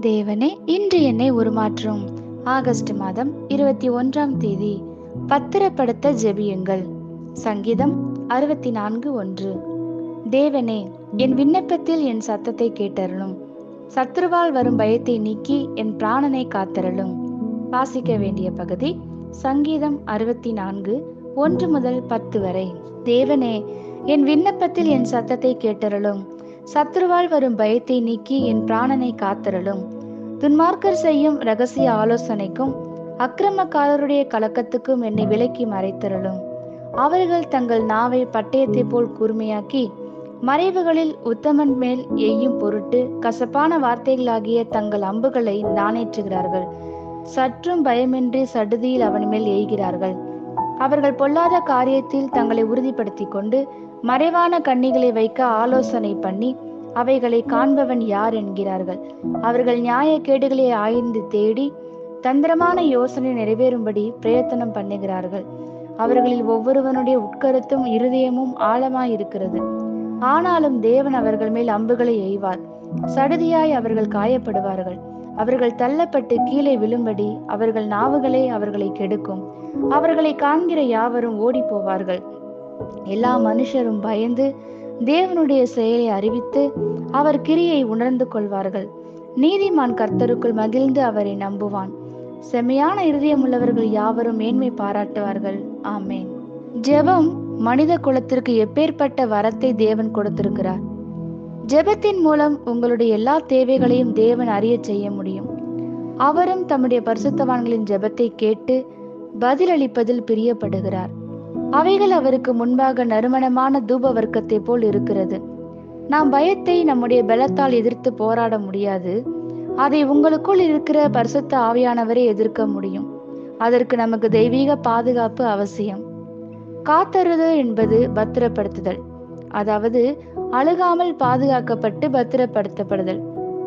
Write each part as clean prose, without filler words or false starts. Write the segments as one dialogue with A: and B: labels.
A: தேவனே, இன்று என்னை உருமாற்றும். ஆகஸ்ட் மாதம் 21ஆம் தேதி. பத்திரப்படுத்த ஜெபியுங்கள். சங்கீதம் 64:1. தேவனே, என் விண்ணப்பத்தில் என் சத்தத்தை கேட்டருளும். சத்துருவால் வரும் பயத்தை நீக்கி என் பிராணனை காத்தருளும். வாசிக்க வேண்டிய பகுதி சங்கீதம் 64, 1 முதல் 10 வரை. தேவனே, என் விண்ணப்பத்தில் என் சத்தத்தை கேட்டருளும். சத்துருவால் வரும் பயத்தை நீக்கி என் பிராணனை காத்தருளும். துன்மார்க்கர் செய்யும் இரகசிய ஆலோசனைக்கும் அக்கிரமக்காரருடைய கலக்கத்துக்கும் என்னை விலக்கி மறைத்தருளும். அவர்கள் தங்கள் நாவை பட்டயத்தை போல் கூர்மையாக்கி மறைவுகளில் உத்தமன் மேல் எய்யும் பொருட்டு கசப்பான வார்த்தைகளாகிய தங்கள் அம்புகளை நாணேற்றுகிறார்கள். சற்றும் பயமின்றி சடுதியில் அவன் மேல் எய்கிறார்கள். அவர்கள் பொல்லாத காரியத்தில் தங்களை உறுதிப்படுத்தி கொண்டு மறைவான கண்ணிகளை வைக்க ஆலோசனை பண்ணி அவைகளை காண்பவன் யார் என்கிறார்கள். அவர்கள் நியாயக்கேடுகளை ஆய்ந்து தேடி தந்திரமான யோசனை நிறைவேறும்படி பிரயத்தனம் பண்ணுகிறார்கள். அவர்களில் ஒவ்வொருவனுடைய உட்கருத்தும் இருதயமும் ஆழமாயிருக்கிறது. ஆனாலும் தேவன் அவர்கள் மேல் அம்புகளை எய்வார். சடுதியாய் அவர்கள் காயப்படுவார்கள். அவர்கள் தள்ளப்பட்டு கீழே விழும்படி அவர்கள் நாவுகளே அவர்களை கெடுக்கும். அவர்களை காண்கிற யாவரும் ஓடி போவார்கள். எல்லா மனுஷரும் பயந்து தேவனுடைய செயலை அறிவித்து அவர் கிரியை உணர்ந்து கொள்வார்கள். நீதிமான் கர்த்தருக்குள் மகிழ்ந்து அவரை நம்புவான். செம்மையான இருதயம் உள்ளவர்கள் யாவரும் மேன்மை பாராட்டுவார்கள். ஆமேன். ஜெபம் மனித குலத்திற்கு எப்பேற்பட்ட வரத்தை தேவன் கொடுத்திருக்கிறார். ஜெபத்தின் மூலம் உங்களுடைய எல்லா தேவைகளையும் தேவன் அறிய செய்ய முடியும். அவரும் தம்முடைய பரிசுத்தவான்களின் ஜெபத்தை கேட்டு பதிலளிப்பதில் பிரியப்படுகிறார். அவைகள் அவருக்கு முன்பாக நறுமணமான தூப வர்க்கத்தை போல் இருக்கிறது. நாம் பயத்தை நம்முடைய பலத்தால் எதிர்த்து போராட முடியாது. அதை உங்களுக்குள் இருக்கிற பரிசுத்த ஆவியானவரை எதிர்க்க முடியும். அதற்கு நமக்கு தெய்வீக பாதுகாப்பு அவசியம். காத்தருதல் என்பது பத்திரப்படுத்துதல், அதாவது அழுகாமல் பாதுகாக்கப்பட்டு பத்திரப்படுத்தப்படுதல்.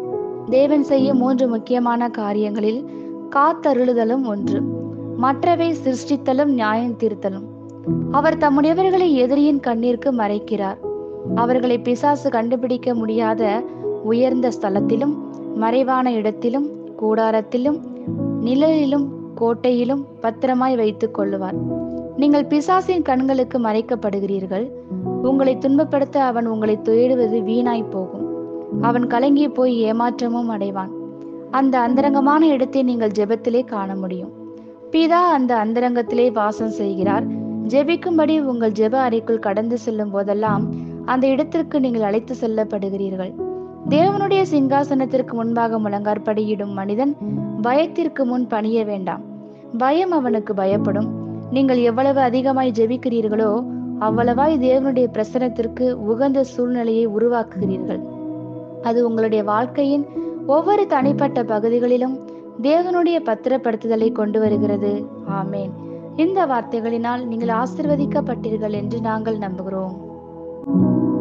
A: தேவன் செய்ய 3 முக்கியமான காரியங்களில் காத்தருளுதலும் ஒன்று. மற்றவை சிருஷ்டித்தலும் நியாயம் தீர்த்தலும். அவர் தம்முடையவர்களை எதிரியின் கண்ணிற்கு மறைக்கிறார். அவர்களை பிசாசு கண்டுபிடிக்க முடியாத உயர்ந்த ஸ்தலத்திலும் மறைவான இடத்திலும் கூடாரத்திலும் நிழலிலும் கோட்டையிலும் பத்திரமாய் வைத்துக் கொள்ளுவார். நீங்கள் பிசாசின் கண்களுக்கு மறைக்கப்படுகிறீர்கள். உங்களை துன்பப்படுத்த அவன் உங்களை தேடுவது வீணாய் போகும். அவன் கலங்கி போய் ஏமாற்றமும் அடைவான். அந்த அந்தரங்கமான இடத்தை நீங்கள் ஜெபத்திலே காண முடியும். பிதா அந்த அந்தரங்கத்திலே வாசம் செய்கிறார். ஜெபிக்கும்படி உங்கள் ஜெப அறைக்குள் கடந்து செல்லும் போதெல்லாம் அந்த இடத்திற்கு நீங்கள் அழைத்து செல்லப்படுகிறீர்கள். தேவனுடைய சிங்காசனத்திற்கு முன்பாக முழங்காற்படியிடும் மனிதன் பயத்திற்கு முன் பணிய வேண்டாம். பயம் அவனுக்கு பயப்படும். நீங்கள் எவ்வளவு அதிகமாய் ஜெபிக்கிறீர்களோ அவ்வளவாய் தேவனுடைய பிரசனத்திற்கு உகந்த சூழ்நிலையை உருவாக்குகிறீர்கள். அது உங்களுடைய வாழ்க்கையின் ஒவ்வொரு தனிப்பட்ட பகுதிகளிலும் தேவனுடைய பத்திரப்படுத்துதலை கொண்டு வருகிறது. ஆமேன். இந்த வார்த்தைகளினால் நீங்கள் ஆசீர்வதிக்கப்பட்டீர்கள் என்று நாங்கள் நம்புகிறோம்.